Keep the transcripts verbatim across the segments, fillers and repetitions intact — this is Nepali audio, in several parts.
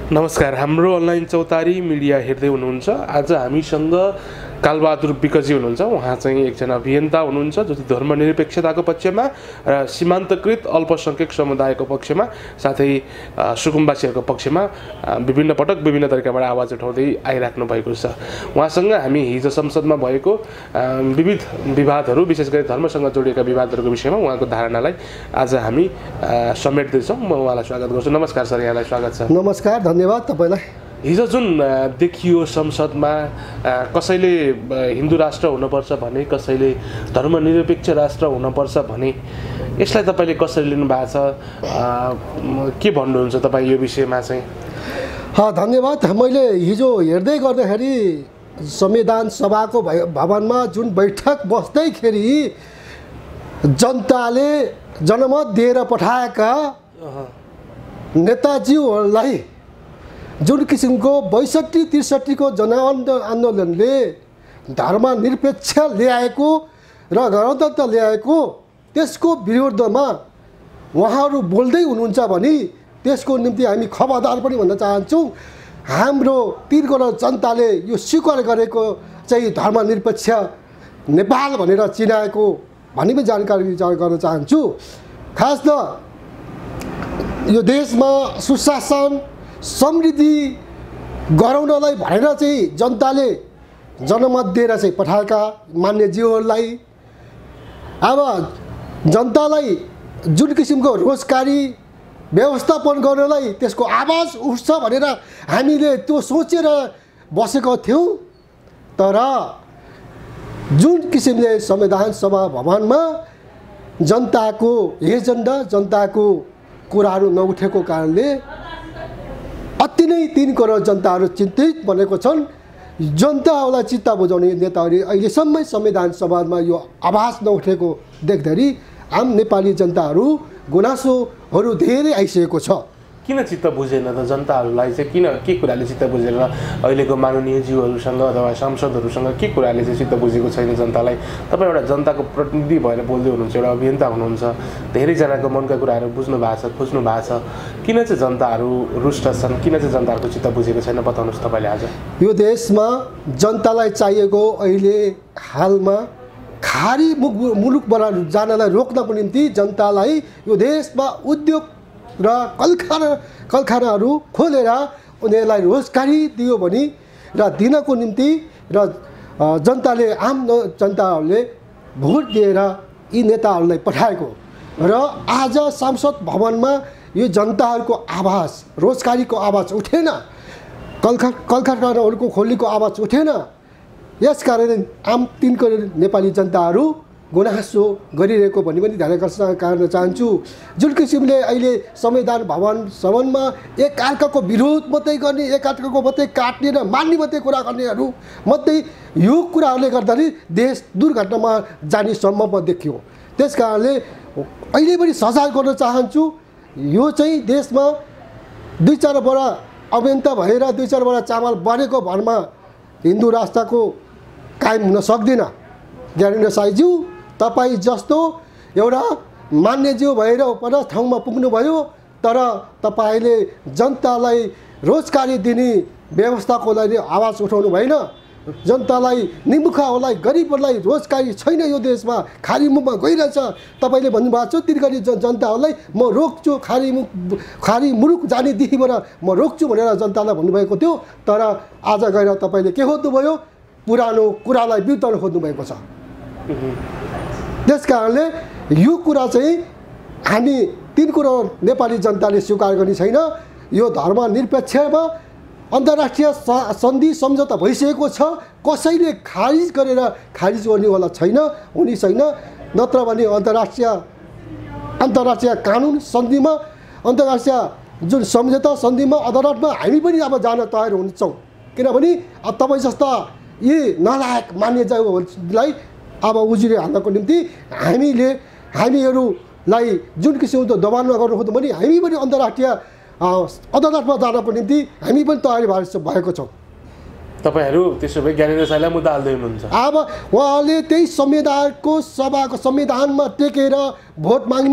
नमस्कार, हाम्रो अनलाइन चौतारी मिडिया हेर्दै हुनुहुन्छ। आज हामीसँग कालबहादुर विकजी हुनुहुन्छ। उहाँ चाहिँ एकजना अभियन्ता हुनुहुन्छ जो धर्मनिरपेक्षताको पक्षमा र सीमान्तकृत अल्पसंख्यक समुदायको पक्षमा साथै सुकुम्बासीहरूको पक्षमा विभिन्न पटक विभिन्न तरिकाबाट आवाज उठाउँदै आइराख्नु भएको छ। उहाँसँग हामी हिजो संसदमा भएको विविध विवादहरू, विशेष गरी धर्मसँग जोडिएका विवादहरूको विषयमा उहाँको धारणालाई आज हामी समेट्दैछौँ। म उहाँलाई स्वागत गर्छु। नमस्कार सर, यहाँलाई स्वागत छ। नमस्कार, धन्यवाद तपाईलाई। हिजो जुन देखियो संसदमा, कसैले हिन्दू राष्ट्र हुनुपर्छ भने, कसैले धर्मनिरपेक्ष राष्ट्र हुनुपर्छ भने, यसलाई तपाईँले कसरी लिनु भएको छ, के भन्नुहुन्छ तपाईँ यो विषयमा चाहिँ? हाँ, धन्यवाद। मैले हिजो हेर्दै गर्दाखेरि संविधान सभाको भवनमा जुन बैठक बस्दैखेरि जनताले जनमत दिएर पठाएका नेताजीहरूलाई जुन किसिमको बैसठी त्रिसठीको जनआन्दोलनले धर्मनिरपेक्ष ल्याएको र गणतन्त्र ल्याएको त्यसको विरुद्धमा उहाँहरू बोल्दै हुनुहुन्छ भने त्यसको निम्ति हामी खबरदार पनि भन्न चाहन्छौँ। हाम्रो तीन करोड जनताले यो स्वीकार गरेको चाहिँ धर्मनिरपेक्ष नेपाल भनेर चिनाएको भन्ने पनि जानकारी गर्न चाहन्छु। खास त यो देशमा सुशासन समृद्धि गराउनलाई भनेर चाहिँ जनताले जनमत दिएर चाहिँ पठाएका मान्यज्यूहरूलाई अब जनतालाई जुन किसिमको रोजगारी व्यवस्थापन गर्नलाई त्यसको आवाज उठ्छ भनेर हामीले त्यो सोचेर बसेका थियौँ। तर जुन किसिमले संविधान सभा भवनमा जनताको एजेन्डा, जनताको कुराहरू नउठेको कारणले अति नै तीन करोड जनताहरू चिन्तित बनेको छन्। जनताहरूलाई चित्त बुझाउने नेताहरू अहिलेसम्म संविधान सभामा यो आवाज नउठेको देख्दाखेरि आम नेपाली जनताहरू गुनासोहरू धेरै आइसकेको छ। किन चित्त बुझेन त जनताहरूलाई चाहिँ? किन के कुराले चित्त बुझेन? अहिलेको माननीय ज्यूहरूसँग अथवा सांसदहरूसँग के कुराले चाहिँ चित्त बुझेको छैन जनतालाई? तपाईँ एउटा जनताको प्रतिनिधि भएर बोल्दै हुनुहुन्छ, एउटा अभियन्ता हुनुहुन्छ, धेरैजनाको मनका कुराहरू बुझ्नु भएको छ, खोज्नु भएको छ। किन चाहिँ जनताहरू रुष्ट छन्? किन चाहिँ जनताहरूको चित्त बुझेको छैन? बताउनुहोस् तपाईँले। आज यो देशमा जनतालाई चाहिएको अहिले हालमा खाडी मुलुकबाट जानलाई रोक्नको निम्ति जनतालाई यो देशमा उद्योग र कलखाना कलखानाहरू खोलेर उनीहरूलाई रोजगारी दियो भने र दिनको निम्ति र जनताले आम जनताहरूले भोट दिएर यी नेताहरूलाई पठाएको र आज संसद भवनमा यो जनताहरूको आवाज, रोजगारीको आवाज उठेन, कलखा कलखानाहरूको खोल्नेको आवाज उठेन। यसकारण आम तीन करोड नेपाली जनताहरू गुनासो गरिरहेको भन्ने पनि ध्यान आकर्षण गर्न चाहन्छु। जुन किसिमले अहिले संविधान भवन सदनमा एक अर्काको विरोध मात्रै गर्ने, एक अर्काको मात्रै काट्ने र मान्ने मात्रै कुरा गर्नेहरू मात्रै यो कुराहरूले गर्दाखेरि देश दुर्घटनामा जाने सम्भव देखियो। त्यस कारणले अहिले पनि सजाग गर्न चाहन्छु। यो चाहिँ देशमा दुई चारवटा अभियन्ता भएर दुई चारवटा चामल बढेको भरमा हिन्दू राष्ट्रको कायम हुन सक्दैन। ज्ञानेन्द्र साईज्यू, तपाईँ जस्तो एउटा मान्यज्यू भएर पर ठाउँमा पुग्नुभयो, तर तपाईँले जनतालाई रोजगारी दिने व्यवस्थाको लागि आवाज उठाउनु भएन। जनतालाई, निमुखाहरूलाई, गरिबहरूलाई रोजगारी छैन यो देशमा, खाली मुखमा गइरहेछ। तपाईँले भन्नुभएको छ तीन करोड जनताहरूलाई म रोक्छु, खाली मुख खाली मुलुक जानेदेखिबाट म रोक्छु भनेर जनतालाई भन्नुभएको थियो। तर आज गएर तपाईँले के खोज्नुभयो? पुरानो कुरालाई बिउताउन खोज्नुभएको छ। त्यस कारणले यो कुरा चाहिँ हामी तीन करोड नेपाली जनताले स्वीकार गर्ने छैन। यो धर्मनिरपेक्षमा अन्तर्राष्ट्रिय सन्धि सम्झौता भइसकेको छ। कसैले खारिज गरेर खारिज गर्नेवाला छैन, हुने छैन। नत्र भने अन्तर्राष्ट्रिय अन्तर्राष्ट्रिय कानुन सन्धिमा, अन्तर्राष्ट्रिय जुन सम्झौता सन्धिमा, अदालतमा हामी पनि अब जान तयार हुन्छौँ। किनभने अब तपाईँ जस्ता यी नलायक मान्यज्यूलाई अब उजुरी हाल्नको निम्ति हामीले हामीहरूलाई जुन किसिमको दबानमा गर्नु खोज्छौँ भने हामी पनि अन्तर्राष्ट्रिय अदालतमा जानको निम्ति हामी पनि तयारी भएको छौँ। तपाईहरु त्यसो भए ज्ञानेन्द्र साईलाई मुद्दा हाल्दै हुनुहुन्छ। अब उहाँले त्यही संविधानको सभाको संविधानमा टेकेर भोट माग्ने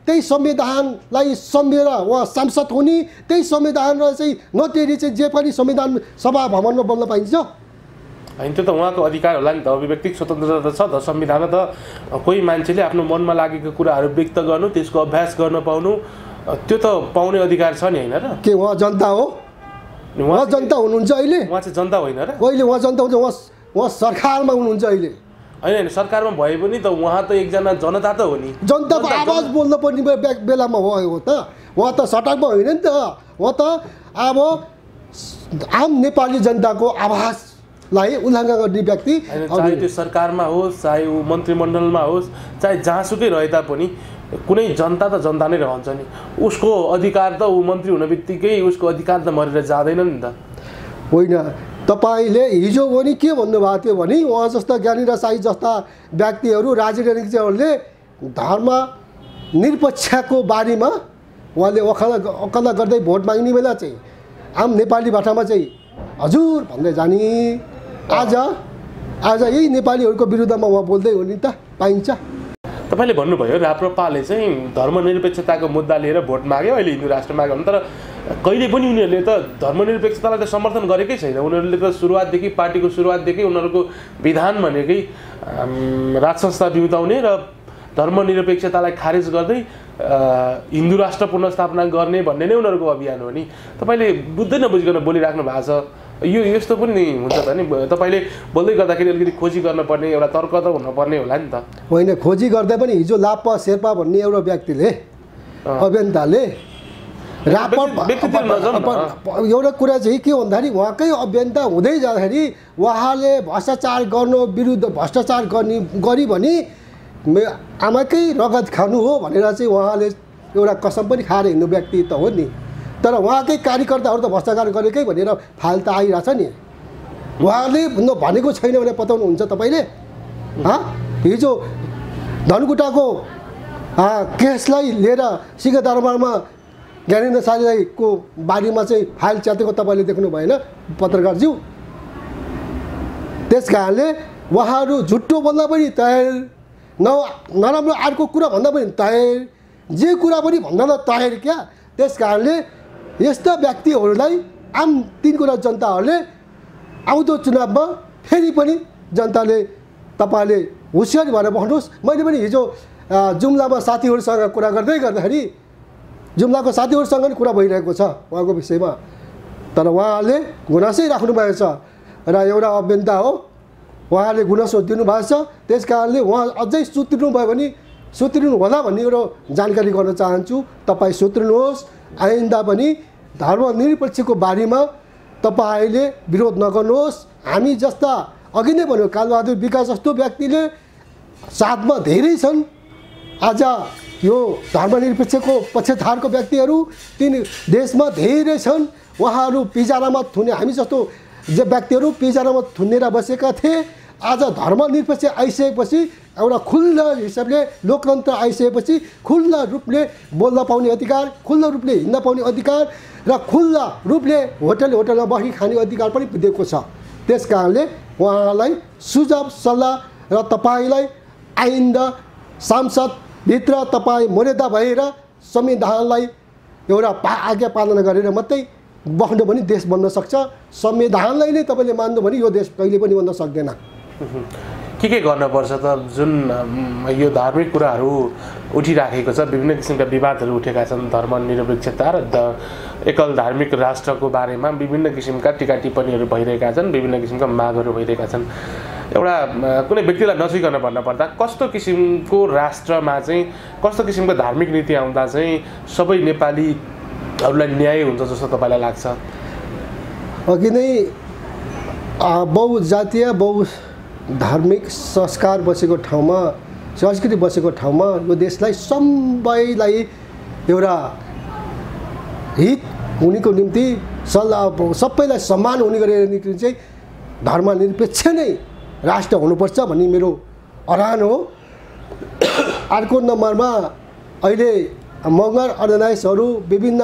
त्यही संविधानलाई सम्झेर उहाँ सांसद हुने, त्यही संविधानलाई चाहिँ नटेरी चाहिँ जे पनि संविधान सभा भवनमा बोल्न पाइन्छ? होइन, त्यो त उहाँको अधिकार होला नि त। अभिव्यक्तिक स्वतन्त्रता त छ त। संविधानमा त कोही मान्छेले आफ्नो मनमा लागेको कुराहरू व्यक्त गर्नु, त्यसको अभ्यास गर्न पाउनु, त्यो त पाउने अधिकार छ नि, होइन र? के उहाँ जनता हो? उहाँ जनता हुनुहुन्छ अहिले? उहाँ चाहिँ जनता होइन र? कहिले उहाँ जनता हुन्छ? उहाँ उहाँ सरकारमा हुनुहुन्छ अहिले। होइन होइन, सरकारमा भए पनि त उहाँ त एकजना जनता त हो नि। जनताको आवाज बोल्न पर्ने बेलामा हो त। उहाँ त सटकमा होइन नि त। उहाँ त अब आम नेपाली जनताको आवाजलाई उल्लङ्घन गर्ने व्यक्ति। चाहे त्यो सरकारमा होस्, चाहे ऊ मन्त्रीमण्डलमा होस्, चाहे जहाँसुकै रहे तापनि कुनै जनता त जनता नै रहन्छ नि। उसको अधिकार त ऊ मन्त्री हुने बित्तिकै उसको अधिकार त मरेर जाँदैन नि त। होइन, तपाईँले हिजो पनि के भन्नुभएको थियो भने उहाँ जस्ता ज्ञानी र शाही जस्ता व्यक्तिहरू, राजनीतिज्ञहरूले धर्म निरपेक्षको बारेमा उहाँले वकालत वकालत गर्दै भोट माग्ने बेला चाहिँ आम नेपाली भाषामा चाहिँ हजुर भन्दै जाने। आज आज यही नेपालीहरूको विरुद्धमा उहाँ बोल्दै हो नि त, पाइन्छ। तपाईँले भन्नुभयो राप्रपाले चाहिँ धर्मनिरपेक्षताको मुद्दा लिएर भोट माग्यो, अहिले हिन्दू राष्ट्र माग्यो भने, तर कहिले पनि उनीहरूले त धर्मनिरपेक्षतालाई त समर्थन गरेकै छैन। उनीहरूले त सुरुवातदेखि, पार्टीको सुरुवातदेखि उनीहरूको विधान भनेकै राज संस्था बिउताउने र धर्मनिरपेक्षतालाई खारेज गर्दै हिन्दू राष्ट्र पुनर्स्थापना गर्ने भन्ने नै उनीहरूको अभियान हो नि। तपाईँले बुझ्दै नबुझिकन बोलिराख्नु भएको छ। यो यस्तो पनि हुन्छ त नि। तपाईँले बोल्दै गर्दाखेरि अलिकति खोजी गर्नुपर्ने एउटा तर्क त हुनुपर्ने होला नि त। होइन, खोजी गर्दै पनि हिजो लाप्पा शेर्पा भन्ने एउटा व्यक्तिले, अभियन्ताले एउटा कुरा चाहिँ के भन्दाखेरि उहाँकै अभियन्ता हुँदै जाँदाखेरि उहाँले भ्रष्टाचार गर्नु विरुद्ध भ्रष्टाचार गर्ने गरी भने आमाकै रगत खानु हो भनेर चाहिँ उहाँले एउटा कसम पनि खाएर हिँड्नु व्यक्ति त हो नि। तर उहाँकै कार्यकर्ताहरू त भ्रष्टाचार गरेकै भनेर फाल त आइरहेछ नि। उहाँले भनेको छैन भने बताउनुहुन्छ तपाईँले? हिजो धनकुटाको केसलाई लिएर सिंहदरबारमा ज्ञानेन्द्र शाहीको बारेमा चाहिँ फाइल च्यातेको तपाईँले देख्नु भएन पत्रकारज्यू? त्यस कारणले उहाँहरू झुट्टो बोल्न पनि तयार, न नराम्रो अर्को कुरा भन्दा पनि तयार, जे कुरा पनि भन्दा तयार क्या। त्यस कारणले यस्ता व्यक्तिहरूलाई आम तिन कुरा जनताहरूले आउँदो चुनावमा फेरि पनि जनताले तपाईँले होसियार भएर बस्नुहोस्। मैले पनि हिजो जुम्लामा साथीहरूसँग कुरा गर्दै गर्दाखेरि जुम्लाको साथीहरूसँग पनि कुरा भइरहेको छ उहाँको विषयमा, तर उहाँले गुनासै राख्नु भएको छ र एउटा अभियन्ता हो, उहाँले गुनासो दिनुभएको छ। त्यस कारणले उहाँ अझै सुत्रिनु भयो भने सुत्रिनु होला भन्ने एउटा जानकारी गर्न चाहन्छु। तपाईँ सुत्रिनुहोस्। आइन्दा पनि धर्मनिरपेक्षको बारेमा तपाईँले विरोध नगर्नुहोस्। हामी जस्ता अघि नै भन्यो कालबहादुर विकास जस्तो व्यक्तिले साथमा धेरै छन्। आज यो धर्मनिरपेक्षको पक्षधारको व्यक्तिहरू तिन देशमा धेरै छन्। उहाँहरू पिजारामा थुने, हामी जस्तो जे व्यक्तिहरू पिजारामा थुनेर बसेका थिए, आज धर्मनिरपेक्ष आइसकेपछि एउटा खुल्ला हिसाबले लोकतन्त्र आइसकेपछि खुल्ला रूपले बोल्न पाउने अधिकार, खुल्ला रूपले हिँड्न पाउने अधिकार र खुल्ला रूपले होटल होटलमा बसी खाने अधिकार पनि दिएको छ। त्यस कारणले उहाँलाई सुझाव सल्लाह र तपाईँलाई आइन्दा सांसदभित्र तपाईँ मर्यादा भएर संविधानलाई एउटा पा आज्ञा पालना गरेर मात्रै बस्नु भने देश बन्न सक्छ। संविधानलाई नै तपाईँले मान्नु भने यो देश कहिले पनि बन्न सक्दैन। के के गर्नुपर्छ त? जुन यो धार्मिक कुराहरू उठिराखेको छ, विभिन्न किसिमका विवादहरू उठेका छन्, धर्मनिरपेक्षता र एकल धार्मिक राष्ट्रको बारेमा विभिन्न किसिमका टिका टिप्पणीहरू भइरहेका छन्, विभिन्न किसिमका मागहरू भइरहेका छन्। एउटा कुनै व्यक्तिलाई नछुइकन भन्नुपर्दा कस्तो किसिमको राष्ट्रमा चाहिँ कस्तो किसिमको धार्मिक नीति आउँदा चाहिँ सबै नेपालीहरूलाई न्याय हुन्छ जस्तो तपाईँलाई लाग्छ? अघि नै बहुजातीय बहु धार्मिक संस्कार बसेको ठाउँमा, संस्कृति बसेको ठाउँमा यो देशलाई सबैलाई एउटा हित हुनेको निम्ति सल्लाह सबैलाई समान हुने गरेर निम्ति चाहिँ धर्मनिरपेक्ष नै राष्ट्र हुनुपर्छ भन्ने मेरो अरान हो। अर्को नम्बरमा अहिले मगर अर्गनाइजहरू विभिन्न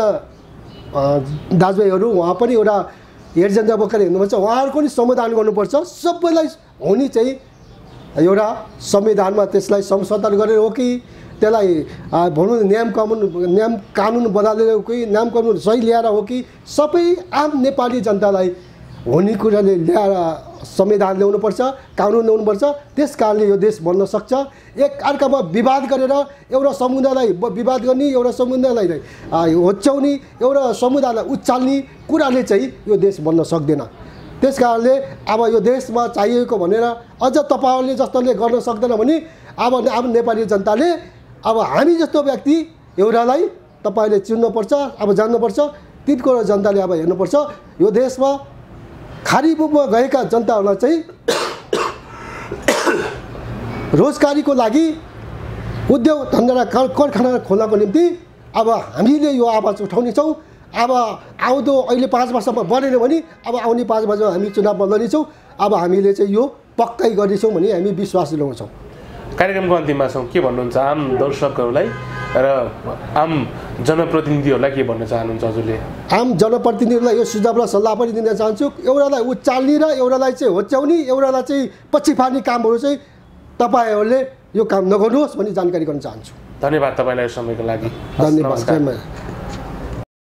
दाजुभाइहरू उहाँ पनि एउटा एजेन्डा बोकेर हिँड्नुपर्छ। उहाँहरूको पनि समाधान गर्नुपर्छ। सबैलाई हुने चाहिँ एउटा संविधानमा त्यसलाई संशोधन गरेर हो कि त्यसलाई भनौँ नियम कानुन नियम कानुन बनाएर हो कि नियम कानुन सही ल्याएर हो कि सबै आम नेपाली जनतालाई हुने कुराले ल्याएर संविधान ल्याउनुपर्छ, कानुन ल्याउनुपर्छ। त्यस कारणले यो देश बन्न सक्छ। एक अर्कामा विवाद गरेर एउटा समुदायलाई विवाद गर्ने, एउटा समुदायलाई होच्याउने, एउटा समुदायलाई उचाल्ने कुराले चाहिँ यो देश बन्न सक्दैन। त्यस कारणले अब यो देशमा चाहिएको भनेर अझ तपाईँहरूले जस्तोले गर्न सक्दैन भने अब अब नेपाली जनताले अब हामी जस्तो व्यक्ति एउटालाई तपाईँले चिन्नुपर्छ, अब जान्नुपर्छ। तिनको जनताले अब हेर्नुपर्छ यो देशमा खाडी मुखमा गएका जनताहरूलाई चाहिँ रोजगारीको लागि उद्योग धन्दा कारखाना खोल्नको निम्ति अब हामीले यो आवाज उठाउनेछौँ। अब आउँदो अहिले पाँच वर्षमा बढेन भने अब आउने पाँच वर्षमा हामी चुनावमा लड्नेछौँ। अब हामीले चाहिँ यो पक्कै गर्नेछौँ भन्ने हामी विश्वास दिलाउँछौँ। कार्यक्रमको अन्तिममा छौँ, के भन्नुहुन्छ आम दर्शकहरूलाई र आम जनप्रतिनिधिहरूलाई के भन्न चाहनुहुन्छ हजुरले? आम जनप्रतिनिधिहरूलाई यो सुझाव र सल्लाह पनि दिन चाहन्छु। एउटालाई उचाल्ने र एउटालाई चाहिँ होच्याउने, एउटालाई चाहिँ पछि फार्ने कामहरू चाहिँ तपाईँहरूले यो काम नगर्नुहोस् भन्ने जानकारी गर्न चाहन्छु। धन्यवाद तपाईँलाई समयको लागि। धन्यवाद।